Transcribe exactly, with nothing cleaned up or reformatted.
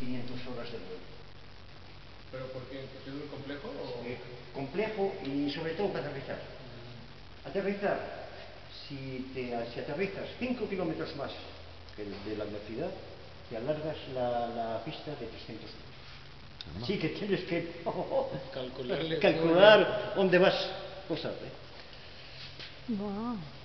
quinientas horas de vuelo. ¿Pero por qué? ¿Porque es muy complejo? O... Eh, complejo y sobre todo para aterrizar. Aterrizar, si, te, si aterrizas cinco kilómetros más que de la velocidad, te alargas la, la pista de trescientos metros. Así que tienes que oh, calcular calcular dónde vas. Cosas, ¿eh? Wow.